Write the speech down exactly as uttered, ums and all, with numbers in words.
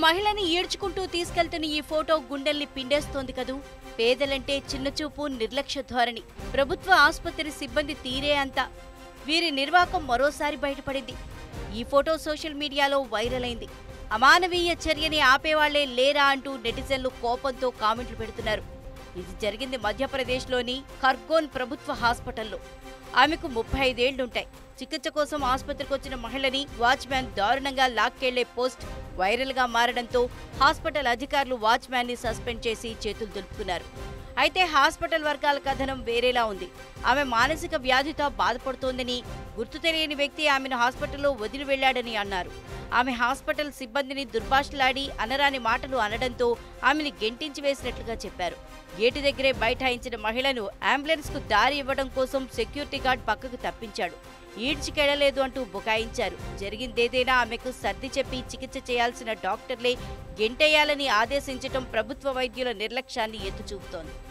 మహిళని ఈడ్చుకుంటూ తీసుకెళ్తున్న ఈ ఫోటో గుండెల్ని పిండేస్తోంది కదూ. పేదలంటే చిన్నచూపు, నిర్లక్ష్య ధోరణి. ప్రభుత్వ ఆసుపత్రి సిబ్బంది తీరే అంతా. వీరి నిర్వాకం మరోసారి బయటపడింది. ఈ ఫోటో సోషల్ మీడియాలో వైరల్ అయింది. అమానవీయ చర్యని ఆపేవాళ్లే లేరా అంటూ నెటిజన్లు కోపంతో కామెంట్లు పెడుతున్నారు. ఇది జరిగింది మధ్యప్రదేశ్లోని ఖర్గోన్ ప్రభుత్వ హాస్పిటల్లో. ఆమెకు ముప్పై ఐదేళ్లుంటాయి. చికిత్స కోసం ఆసుపత్రికి వచ్చిన మహిళని వాచ్మ్యాన్ దారుణంగా లాక్కెళ్లే పోస్ట్ వైరల్గా మారడంతో హాస్పిటల్ అధికారులు వాచ్మ్యాన్ని సస్పెండ్ చేసి చేతులు దులుపుకున్నారు. అయితే హాస్పిటల్ వర్గాల కథనం వేరేలా ఉంది. ఆమె మానసిక వ్యాధితో బాధపడుతోందని, గుర్తు తెలియని వ్యక్తి ఆమెను హాస్పిటల్లో వదిలి వెళ్లాడని అన్నారు. ఆమె హాస్పిటల్ సిబ్బందిని దుర్భాషలాడి అనరాని మాటలు అనడంతో ఆమెను గెంటించి వేసినట్లుగా చెప్పారు. గేటు దగ్గరే బైఠాయించిన మహిళను అంబులెన్స్ కు దారి ఇవ్వడం కోసం సెక్యూరిటీ గార్డ్ పక్కకు తప్పించాడు. ఈడ్చికెళ్లలేదు అంటూ బుకాయించారు. జరిగిందేదైనా ఆమెకు సర్ది చెప్పి చికిత్స చేయాల్సిన డాక్టర్లే గెంటేయాలని ఆదేశించటం ప్రభుత్వ వైద్యుల నిర్లక్ష్యాన్ని ఎత్తుచూపుతోంది.